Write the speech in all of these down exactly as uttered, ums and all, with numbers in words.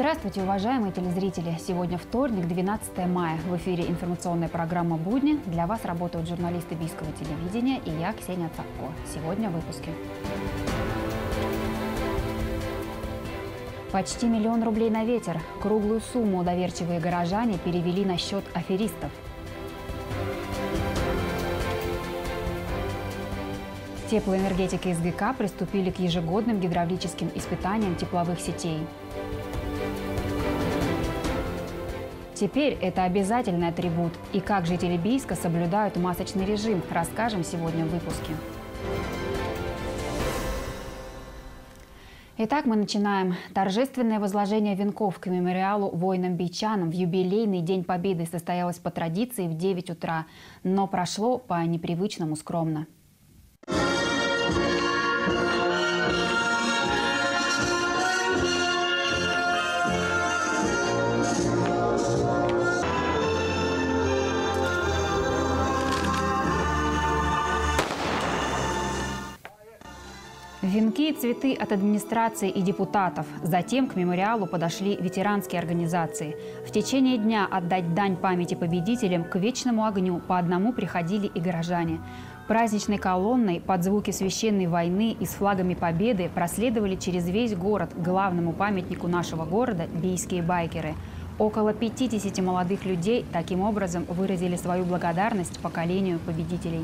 Здравствуйте, уважаемые телезрители! Сегодня вторник, двенадцатое мая. В эфире информационная программа «Будни». Для вас работают журналисты Бийского телевидения и я, Ксения Цапко. Сегодня в выпуске. Почти миллион рублей на ветер. Круглую сумму доверчивые горожане перевели на счет аферистов. Теплоэнергетики СГК приступили к ежегодным гидравлическим испытаниям тепловых сетей. Теперь это обязательный атрибут. И как жители Бийска соблюдают масочный режим, расскажем сегодня в выпуске. Итак, мы начинаем. Торжественное возложение венков к мемориалу воинам-бийчанам в юбилейный День Победы состоялось по традиции в девять утра, но прошло по непривычному скромно. Венки и цветы от администрации и депутатов. Затем к мемориалу подошли ветеранские организации. В течение дня отдать дань памяти победителям к вечному огню по одному приходили и горожане. Праздничной колонной под звуки священной войны и с флагами победы проследовали через весь город к главному памятнику нашего города бийские байкеры. Около пятидесяти молодых людей таким образом выразили свою благодарность поколению победителей.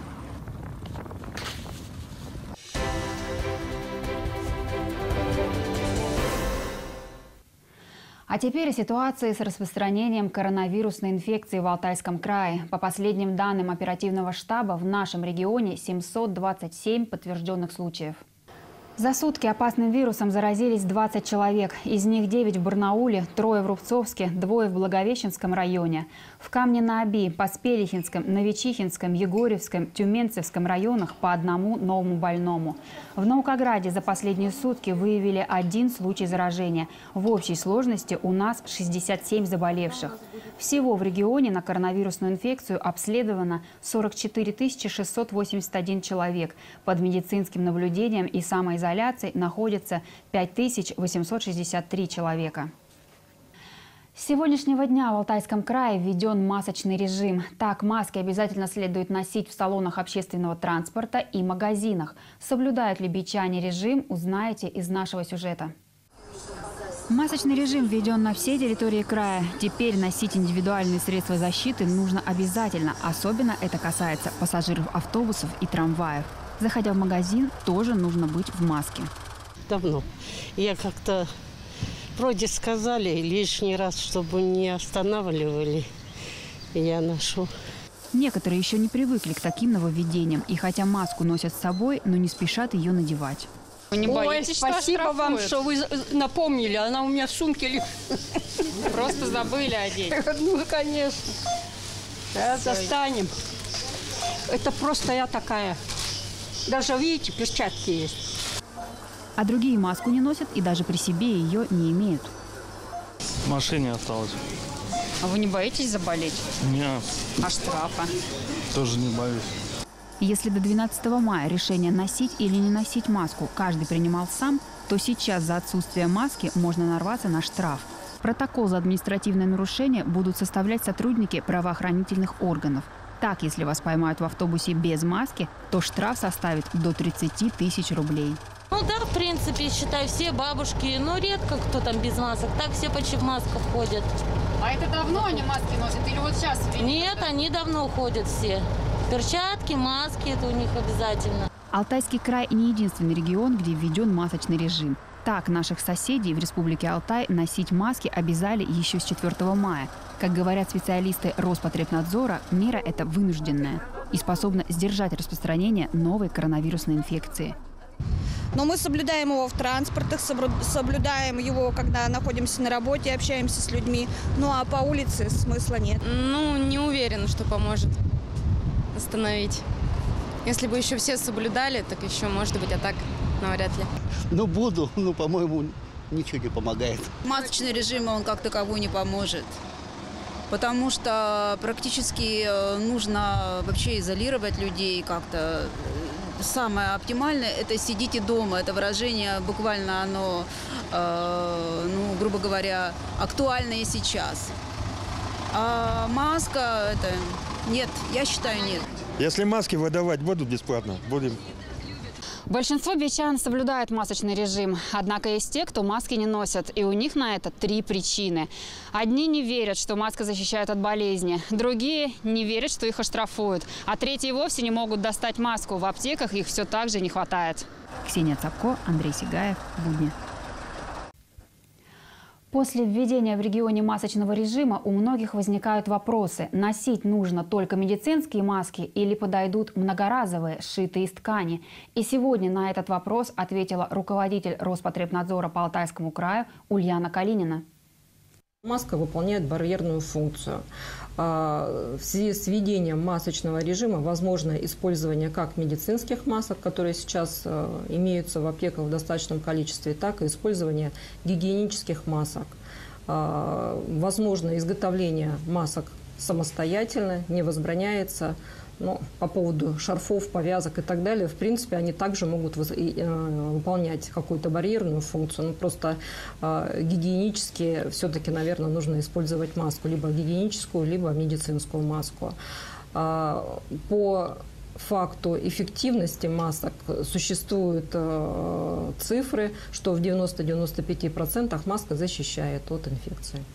А теперь о ситуации с распространением коронавирусной инфекции в Алтайском крае. По последним данным оперативного штаба, в нашем регионе семьсот двадцать семь подтвержденных случаев. За сутки опасным вирусом заразились двадцать человек. Из них девять в Барнауле, трое в Рубцовске, двое в Благовещенском районе. В Камне-на-Оби, Поспелихинском, Новичихинском, Егорьевском, Тюменцевском районах по одному новому больному. В Наукограде за последние сутки выявили один случай заражения. В общей сложности у нас шестьдесят семь заболевших. Всего в регионе на коронавирусную инфекцию обследовано сорок четыре тысячи шестьсот восемьдесят один человек. Под медицинским наблюдением и самоизоляцией находится пять тысяч восемьсот шестьдесят три человека. С сегодняшнего дня в Алтайском крае введен масочный режим. Так, маски обязательно следует носить в салонах общественного транспорта и магазинах. Соблюдают ли бийчане режим, узнаете из нашего сюжета. Масочный режим введен на всей территории края. Теперь носить индивидуальные средства защиты нужно обязательно. Особенно это касается пассажиров автобусов и трамваев. Заходя в магазин, тоже нужно быть в маске. Давно. Я как-то вроде сказали лишний раз, чтобы не останавливали. Я ношу. Некоторые еще не привыкли к таким нововведениям. И хотя маску носят с собой, но не спешат ее надевать. Не Ой, спасибо вам, что вы напомнили. Она у меня в сумке лежит. Просто забыли одеть. Ну, конечно. Сейчас достанем. Это просто я такая. Даже, видите, перчатки есть. А другие маску не носят и даже при себе ее не имеют. В машине осталось. А вы не боитесь заболеть? Нет. А штрафа? Тоже не боюсь. Если до двенадцатого мая решение носить или не носить маску каждый принимал сам, то сейчас за отсутствие маски можно нарваться на штраф. Протокол за административное нарушение будут составлять сотрудники правоохранительных органов. Так, если вас поймают в автобусе без маски, то штраф составит до тридцати тысяч рублей. Ну да, в принципе, считай, все бабушки, но редко кто там без масок. Так все почти в масках ходят. А это давно они маски носят или вот сейчас? Нет, они давно ходят все. Перчатки, маски, это у них обязательно. Алтайский край не единственный регион, где введен масочный режим. Так, наших соседей в Республике Алтай носить маски обязали еще с четвёртого мая. Как говорят специалисты Роспотребнадзора, мера эта вынужденная и способна сдержать распространение новой коронавирусной инфекции. Но мы соблюдаем его в транспортах, соблюдаем его, когда находимся на работе, общаемся с людьми. Ну а по улице смысла нет. Ну, не уверена, что поможет остановить. Если бы еще все соблюдали, так еще, может быть, а так навряд ли. Ну, буду, ну, по-моему, ничего не помогает. Масочный режим, он как таковой не поможет. Потому что практически нужно вообще изолировать людей как-то. Самое оптимальное – это «сидите дома». Это выражение буквально оно э, ну, грубо говоря, актуальные сейчас. А маска, это нет, я считаю, нет. Если маски выдавать будут бесплатно, будем. Большинство бичан соблюдает масочный режим. Однако есть те, кто маски не носят. И у них на это три причины. Одни не верят, что маска защищает от болезни. Другие не верят, что их оштрафуют. А третьи вовсе не могут достать маску. В аптеках их все так же не хватает. Ксения Цапко, Андрей Сигаев. Будни. После введения в регионе масочного режима у многих возникают вопросы. Носить нужно только медицинские маски или подойдут многоразовые, сшитые из ткани? И сегодня на этот вопрос ответила руководитель Роспотребнадзора по Алтайскому краю Ульяна Калинина. Маска выполняет барьерную функцию. В связи с введением масочного режима возможно использование как медицинских масок, которые сейчас имеются в аптеках в достаточном количестве, так и использование гигиенических масок. Возможно изготовление масок самостоятельно, не возбраняется. Но по поводу шарфов, повязок и так далее, в принципе, они также могут выполнять какую-то барьерную функцию. Но просто э, гигиенически все-таки, наверное, нужно использовать маску. Либо гигиеническую, либо медицинскую маску. Э, по факту эффективности масок существуют э, цифры, что в девяноста-девяноста пяти процентах маска защищает от инфекции.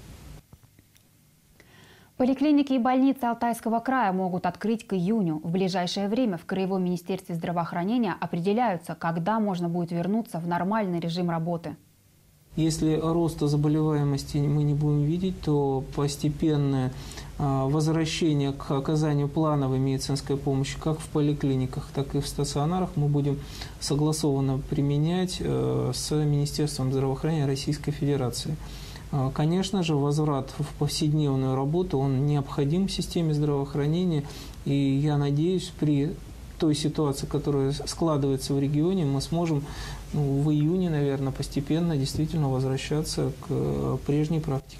Поликлиники и больницы Алтайского края могут открыть к июню. В ближайшее время в Краевом министерстве здравоохранения определяются, когда можно будет вернуться в нормальный режим работы. Если роста заболеваемости мы не будем видеть, то постепенное возвращение к оказанию плановой медицинской помощи как в поликлиниках, так и в стационарах мы будем согласованно применять с Министерством здравоохранения Российской Федерации. Конечно же, возврат в повседневную работу, он необходим в системе здравоохранения. И я надеюсь, при той ситуации, которая складывается в регионе, мы сможем ну, в июне, наверное, постепенно действительно возвращаться к прежней практике.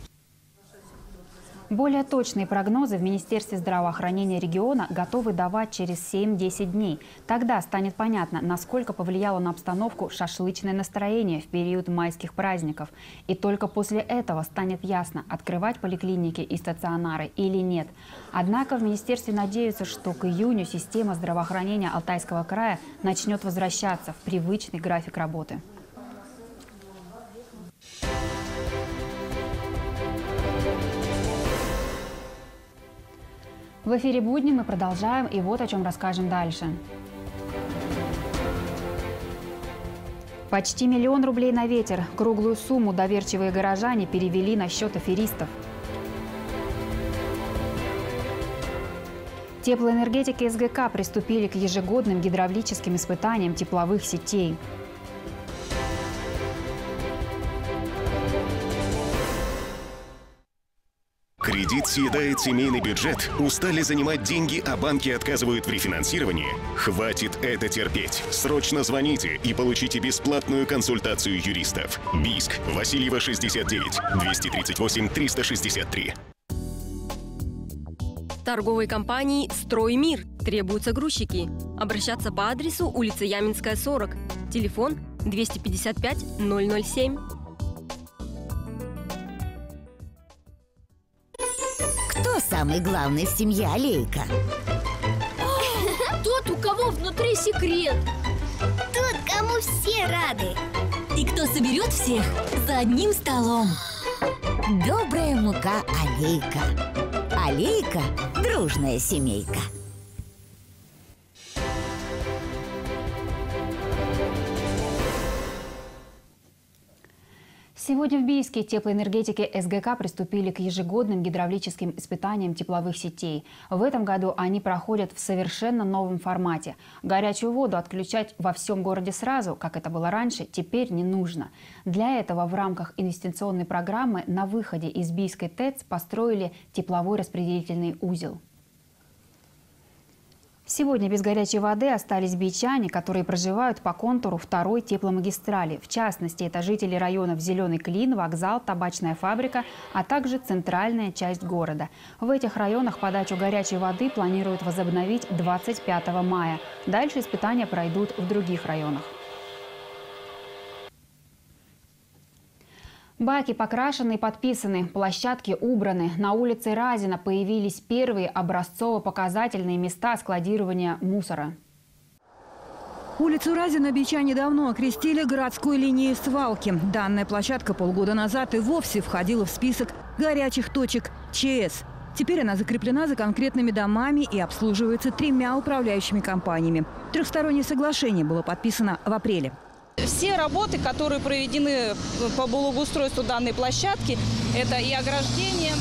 Более точные прогнозы в Министерстве здравоохранения региона готовы давать через семь-десять дней. Тогда станет понятно, насколько повлияло на обстановку шашлычное настроение в период майских праздников. И только после этого станет ясно, открывать поликлиники и стационары или нет. Однако в Министерстве надеются, что к июню система здравоохранения Алтайского края начнет возвращаться в привычный график работы. В эфире «Будни» мы продолжаем, и вот о чем расскажем дальше. Почти миллион рублей на ветер. Круглую сумму доверчивые горожане перевели на счет аферистов. Теплоэнергетики СГК приступили к ежегодным гидравлическим испытаниям тепловых сетей. Кредит съедает семейный бюджет? Устали занимать деньги, а банки отказывают в рефинансировании? Хватит это терпеть. Срочно звоните и получите бесплатную консультацию юристов. Бийск, Васильева, шестьдесят девять, двести тридцать восемь, триста шестьдесят три. Торговой компании «Строймир» требуются грузчики. Обращаться по адресу улица Яминская, сорок. Телефон двести пятьдесят пять ноль ноль семь. Кто самый главный в семье Алейка? Тот, у кого внутри секрет. Тот, кому все рады. И кто соберет всех за одним столом. Добрая мука Алейка. Алейка – дружная семейка. Сегодня в Бийске теплоэнергетики СГК приступили к ежегодным гидравлическим испытаниям тепловых сетей. В этом году они проходят в совершенно новом формате. Горячую воду отключать во всем городе сразу, как это было раньше, теперь не нужно. Для этого в рамках инвестиционной программы на выходе из Бийской ТЭЦ построили тепловой распределительный узел. Сегодня без горячей воды остались бичане, которые проживают по контуру второй тепломагистрали. В частности, это жители районов Зеленый Клин, вокзал, табачная фабрика, а также центральная часть города. В этих районах подачу горячей воды планируют возобновить двадцать пятого мая. Дальше испытания пройдут в других районах. Баки покрашены и подписаны, площадки убраны. На улице Разина появились первые образцово-показательные места складирования мусора. Улицу Разина бичане давно окрестили городской линией свалки. Данная площадка полгода назад и вовсе входила в список горячих точек ЧС. Теперь она закреплена за конкретными домами и обслуживается тремя управляющими компаниями. Трехстороннее соглашение было подписано в апреле. Все работы, которые проведены по благоустройству данной площадки, это и ограждение,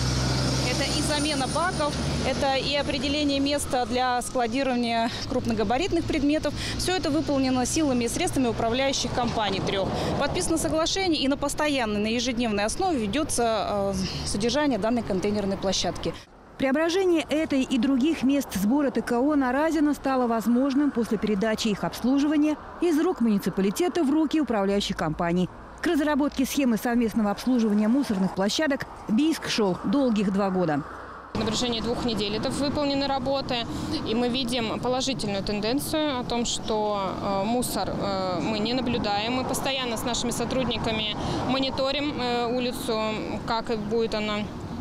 это и замена баков, это и определение места для складирования крупногабаритных предметов. Все это выполнено силами и средствами управляющих компаний трех. Подписано соглашение, и на постоянной, на ежедневной основе ведется содержание данной контейнерной площадки. Преображение этой и других мест сбора ТКО на Разина стало возможным после передачи их обслуживания из рук муниципалитета в руки управляющих компаний. К разработке схемы совместного обслуживания мусорных площадок Бийск шел долгих два года. На протяжении двух недель это выполнены работы, и мы видим положительную тенденцию о том, что э, мусор э, мы не наблюдаем. Мы постоянно с нашими сотрудниками мониторим э, улицу, как будет она.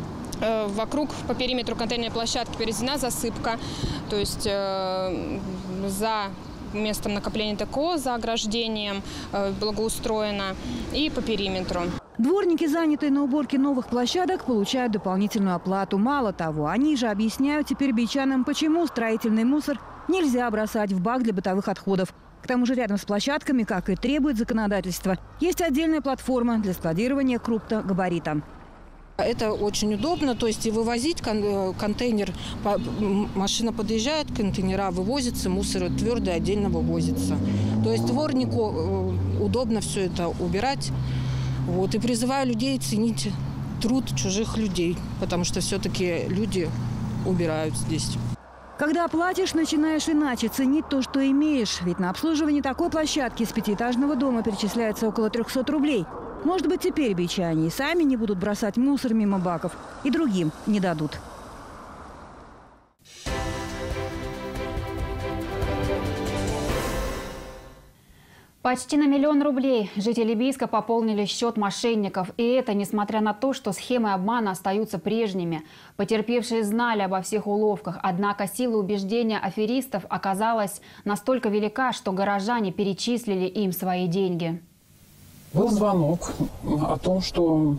Вокруг по периметру контейнерной площадки переведена засыпка, то есть э, за местом накопления ТКО, за ограждением э, благоустроено и по периметру. Дворники, занятые на уборке новых площадок, получают дополнительную оплату. Мало того, они же объясняют теперь бичанам, почему строительный мусор нельзя бросать в бак для бытовых отходов. К тому же рядом с площадками, как и требует законодательство, есть отдельная платформа для складирования крупногабарита. Это очень удобно, то есть и вывозить контейнер, машина подъезжает, контейнера вывозятся, мусор твердый отдельно вывозится. То есть дворнику удобно все это убирать. Вот, и призываю людей ценить труд чужих людей, потому что все-таки люди убирают здесь. Когда платишь, начинаешь иначе ценить то, что имеешь. Ведь на обслуживание такой площадки с пятиэтажного дома перечисляется около трёхсот рублей. Может быть, теперь бичане и сами не будут бросать мусор мимо баков, и другим не дадут. Почти на миллион рублей жители Бийска пополнили счет мошенников. И это несмотря на то, что схемы обмана остаются прежними. Потерпевшие знали обо всех уловках. Однако сила убеждения аферистов оказалась настолько велика, что горожане перечислили им свои деньги. Был звонок о том, что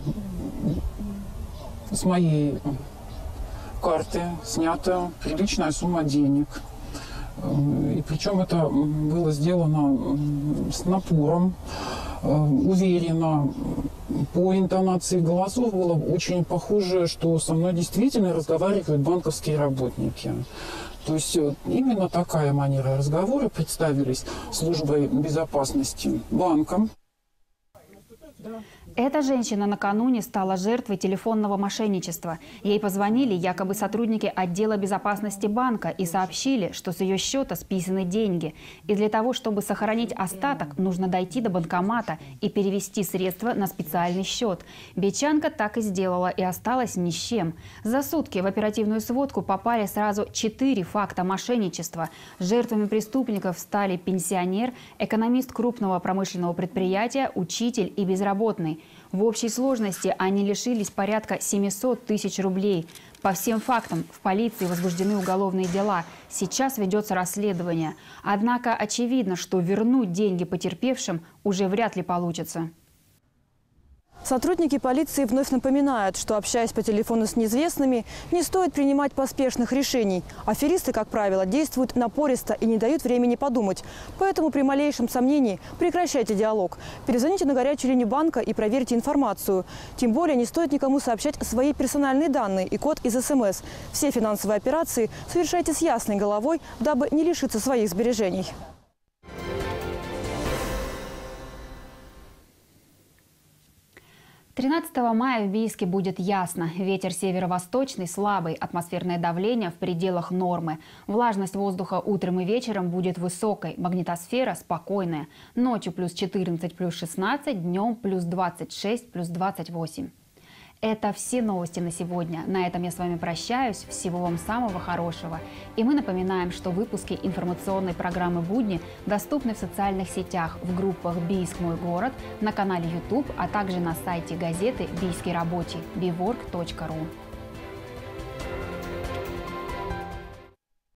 с моей карты снята приличная сумма денег. И причем это было сделано с напором, уверенно. По интонации голосов было очень похоже, что со мной действительно разговаривают банковские работники. То есть именно такая манера разговора представились службой безопасности банком. Эта женщина накануне стала жертвой телефонного мошенничества. Ей позвонили якобы сотрудники отдела безопасности банка и сообщили, что с ее счета списаны деньги. И для того, чтобы сохранить остаток, нужно дойти до банкомата и перевести средства на специальный счет. Бичанка так и сделала и осталась ни с чем. За сутки в оперативную сводку попали сразу четыре факта мошенничества. Жертвами преступников стали пенсионер, экономист крупного промышленного предприятия, учитель и безработный. В общей сложности они лишились порядка семисот тысяч рублей. По всем фактам в полиции возбуждены уголовные дела. Сейчас ведется расследование. Однако очевидно, что вернуть деньги потерпевшим уже вряд ли получится. Сотрудники полиции вновь напоминают, что, общаясь по телефону с неизвестными, не стоит принимать поспешных решений. Аферисты, как правило, действуют напористо и не дают времени подумать. Поэтому при малейшем сомнении прекращайте диалог. Перезвоните на горячую линию банка и проверьте информацию. Тем более не стоит никому сообщать свои персональные данные и код из СМС. Все финансовые операции совершайте с ясной головой, дабы не лишиться своих сбережений. тринадцатого мая в Бийске будет ясно. Ветер северо-восточный слабый, атмосферное давление в пределах нормы. Влажность воздуха утром и вечером будет высокой, магнитосфера спокойная. Ночью плюс четырнадцать, плюс шестнадцать, днем плюс двадцать шесть, плюс двадцать восемь. Это все новости на сегодня. На этом я с вами прощаюсь. Всего вам самого хорошего. И мы напоминаем, что выпуски информационной программы «Будни» доступны в социальных сетях, в группах «Бийск. Мой город», на канале YouTube, а также на сайте газеты «Бийский рабочий» би ворк точка ру.